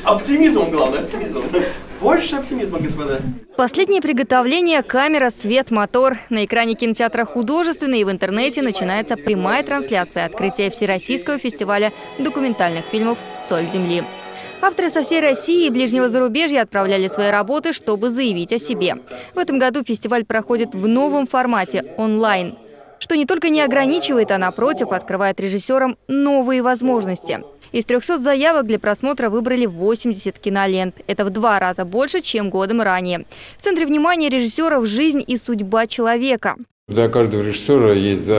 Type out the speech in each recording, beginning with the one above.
Оптимизмом, главное, оптимизмом. Больше оптимизма, господа. Последние приготовления, камера, свет, мотор. На экране кинотеатра «Художественный» и в интернете начинается прямая трансляция открытия Всероссийского фестиваля документальных фильмов «Соль земли». Авторы со всей России и ближнего зарубежья отправляли свои работы, чтобы заявить о себе. В этом году фестиваль проходит в новом формате – онлайн. Что не только не ограничивает, а напротив, открывает режиссерам новые возможности. Из 300 заявок для просмотра выбрали 80 кинолент. Это в 2 раза больше, чем годом ранее. В центре внимания режиссеров жизнь и судьба человека. Для каждого режиссера есть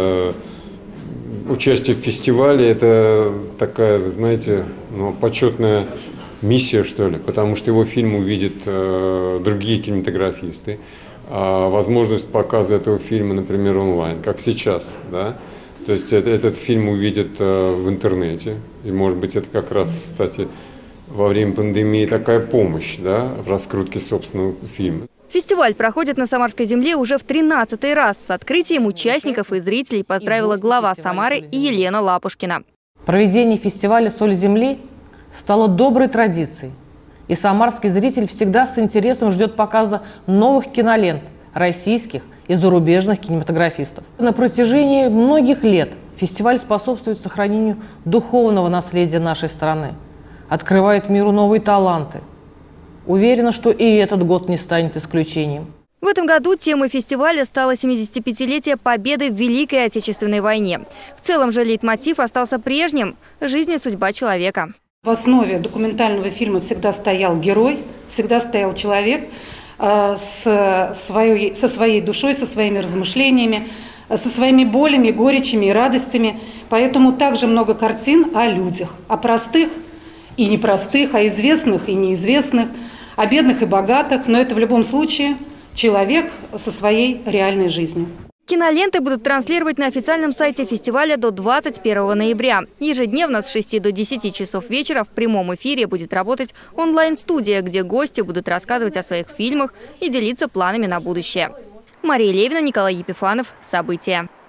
участие в фестивале. Это такая, знаете, почетная миссия, что ли, потому что его фильм увидят другие кинематографисты. А возможность показа этого фильма, например, онлайн, как сейчас, да. То есть этот фильм увидят в интернете. И, может быть, это как раз, кстати, во время пандемии такая помощь, да, в раскрутке собственного фильма. Фестиваль проходит на Самарской земле уже в 13-й раз. С открытием участников и зрителей поздравила глава Самары Елена Лапушкина. Проведение фестиваля «Соль земли» стало доброй традицией. И самарский зритель всегда с интересом ждет показа новых кинолент российских и зарубежных кинематографистов. На протяжении многих лет фестиваль способствует сохранению духовного наследия нашей страны, открывает миру новые таланты. Уверена, что и этот год не станет исключением. В этом году темой фестиваля стало 75-летие победы в Великой Отечественной войне. В целом же лейтмотив остался прежним – жизнь и судьба человека. В основе документального фильма всегда стоял герой, всегда стоял человек со своей душой, со своими размышлениями, со своими болями, горечами и радостями. Поэтому также много картин о людях, о простых и непростых, о известных и неизвестных, о бедных и богатых. Но это в любом случае человек со своей реальной жизнью. Киноленты будут транслировать на официальном сайте фестиваля до 21 ноября. Ежедневно с 6 до 10 часов вечера в прямом эфире будет работать онлайн-студия, где гости будут рассказывать о своих фильмах и делиться планами на будущее. Мария Левина, Николай Епифанов. События.